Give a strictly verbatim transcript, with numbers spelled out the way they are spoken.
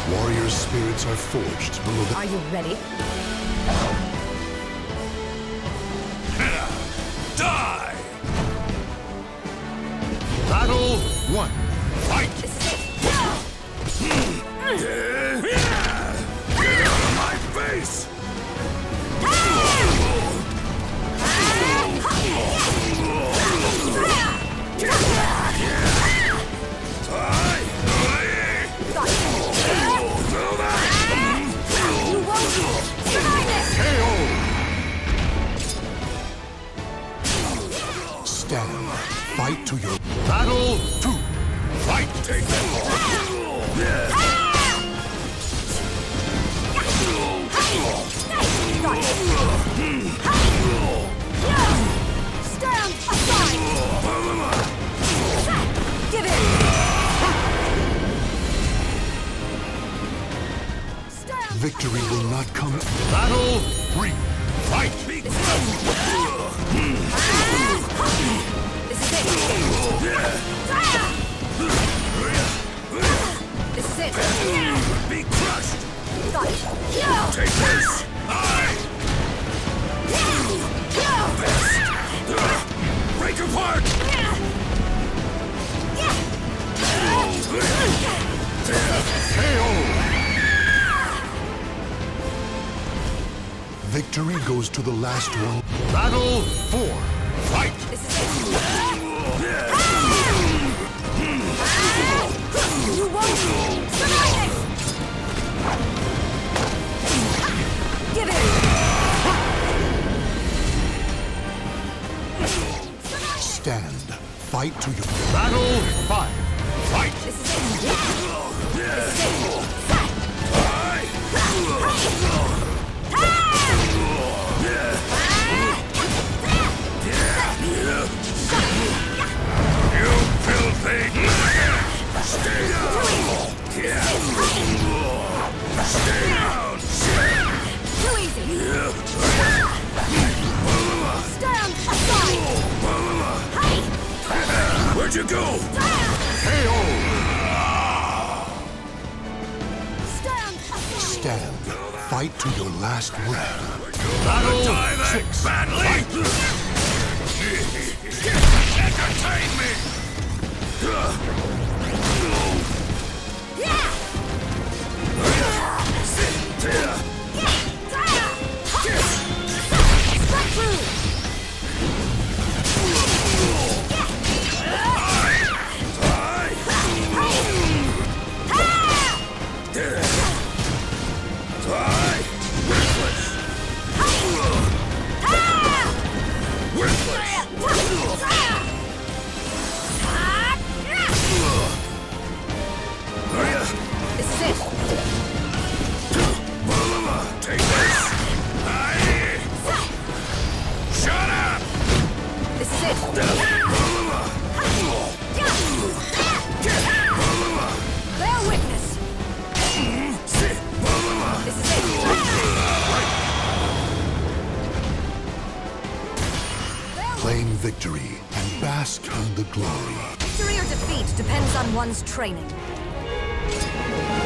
Warrior spirits are forged below the... Are you ready? Die! Battle one. Fight! This is it. Get out of my face! Stand. Fight to your... Battle two. Fight! Take that! Stand aside! Give it! Stand! Victory will not come... Battle three. Fight! This is it! This is it! Be crushed! Fight! Take this! I! Break apart! K O! Victory goes to the last one. Battle four. Fight! This is it! You won't survive this! Give it! Stand. Fight to your... Battle five. Fight! This is it! This is it! You filthy! Stay down! Stay down! Too easy! Stand aside! Where'd you go? K O! Stand aside! Stand. Fight to your last breath. Battle Battle six! Badly! Entertain me! Yeah! Strike through! This is it! Take this! Shut up! This is it! Bear witness! This is it! Claim victory and bask in the glory. Victory or defeat depends on one's training.